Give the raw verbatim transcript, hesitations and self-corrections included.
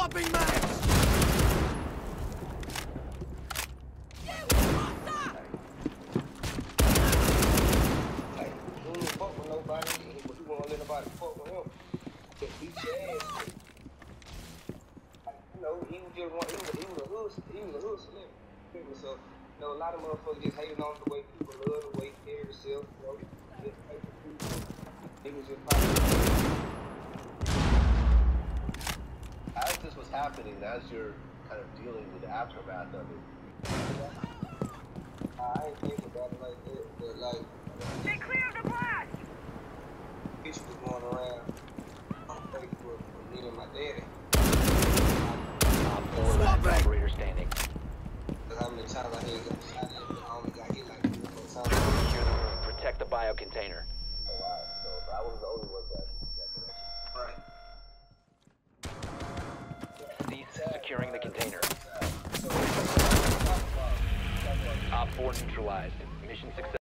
Swapping mags! Like, he don't fuck with nobody, but he won't let nobody fuck with him. Just beat your ass. Like, you know, he was just one, he was, he was a hood, he was a hood celebrity. So, you know, a lot of motherfuckers just hating on the way people love, the way he carry himself, you know. He was just probably. As this was happening, as you're kind of dealing with the aftermath of it, I ain't thinking about it like that, but like, Stay clear of the blast! bitch was going around on Facebook with me and my daddy. Op four last operator standing. How many times I had got shot at, but I only got hit like three or four times. Secure the room. Protect the bio container. a lot. So, so I was the only one that got connection. Right. Cease securing the container. Op four neutralized. Mission success.